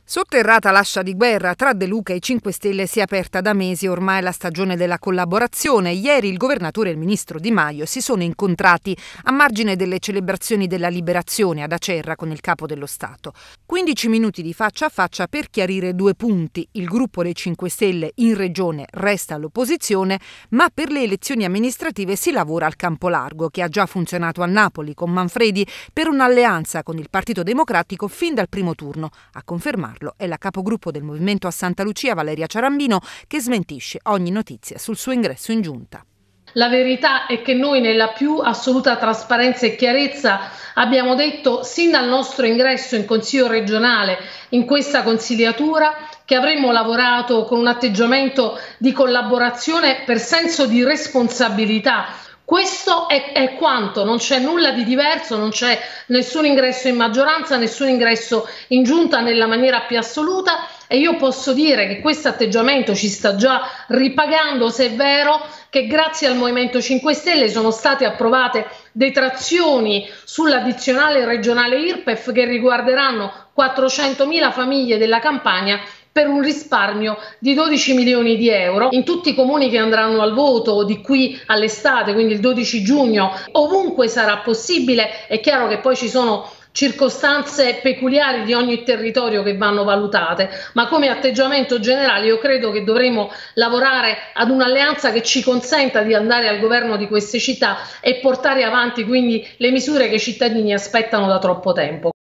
Sotterrata l'ascia di guerra tra De Luca e i 5 Stelle si è aperta da mesi ormai la stagione della collaborazione. Ieri il governatore e il ministro Di Maio si sono incontrati a margine delle celebrazioni della liberazione ad Acerra con il capo dello Stato. 15 minuti di faccia a faccia per chiarire 2 punti. Il gruppo dei 5 Stelle in regione resta all'opposizione, ma per le elezioni amministrative si lavora al campo largo, che ha già funzionato a Napoli con Manfredi per un'alleanza con il Partito Democratico fin dal primo turno. A confermarlo è la capogruppo del Movimento a Santa Lucia, Valeria Ciarambino, che smentisce ogni notizia sul suo ingresso in giunta. La verità è che noi nella più assoluta trasparenza e chiarezza abbiamo detto sin dal nostro ingresso in Consiglio regionale in questa consigliatura che avremmo lavorato con un atteggiamento di collaborazione per senso di responsabilità. Questo è quanto, non c'è nulla di diverso, non c'è nessun ingresso in maggioranza, nessun ingresso in giunta nella maniera più assoluta e io posso dire che questo atteggiamento ci sta già ripagando se è vero che grazie al Movimento 5 Stelle sono state approvate detrazioni sull'addizionale regionale IRPEF che riguarderanno 400.000 famiglie della Campania per un risparmio di 12 milioni di euro in tutti i comuni che andranno al voto di qui all'estate, quindi il 12 giugno, ovunque sarà possibile. È chiaro che poi ci sono circostanze peculiari di ogni territorio che vanno valutate, ma come atteggiamento generale io credo che dovremo lavorare ad un'alleanza che ci consenta di andare al governo di queste città e portare avanti quindi le misure che i cittadini aspettano da troppo tempo.